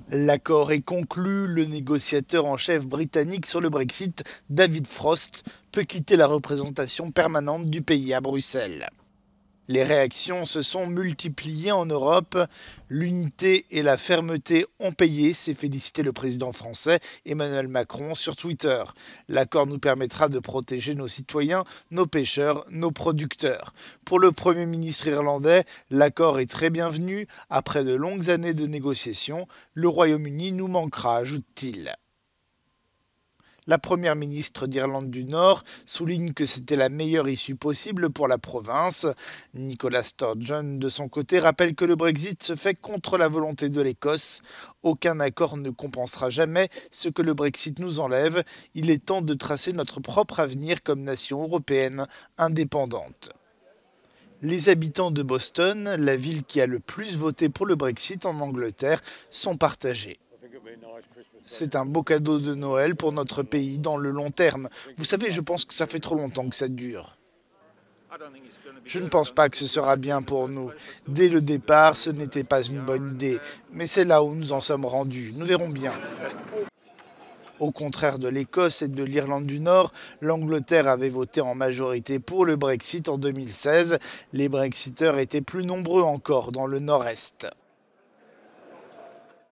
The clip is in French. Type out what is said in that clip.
L'accord est conclu, le négociateur en chef britannique sur le Brexit, David Frost, peut quitter la représentation permanente du pays à Bruxelles. Les réactions se sont multipliées en Europe. L'unité et la fermeté ont payé, s'est félicité le président français Emmanuel Macron sur Twitter. L'accord nous permettra de protéger nos citoyens, nos pêcheurs, nos producteurs. Pour le Premier ministre irlandais, l'accord est très bienvenu. Après de longues années de négociations, le Royaume-Uni nous manquera, ajoute-t-il. La première ministre d'Irlande du Nord souligne que c'était la meilleure issue possible pour la province. Nicola Sturgeon, de son côté, rappelle que le Brexit se fait contre la volonté de l'Écosse. Aucun accord ne compensera jamais ce que le Brexit nous enlève. Il est temps de tracer notre propre avenir comme nation européenne indépendante. Les habitants de Boston, la ville qui a le plus voté pour le Brexit en Angleterre, sont partagés. C'est un beau cadeau de Noël pour notre pays dans le long terme. Vous savez, je pense que ça fait trop longtemps que ça dure. Je ne pense pas que ce sera bien pour nous. Dès le départ, ce n'était pas une bonne idée. Mais c'est là où nous en sommes rendus. Nous verrons bien. Au contraire de l'Écosse et de l'Irlande du Nord, l'Angleterre avait voté en majorité pour le Brexit en 2016. Les Brexiteurs étaient plus nombreux encore dans le Nord-Est.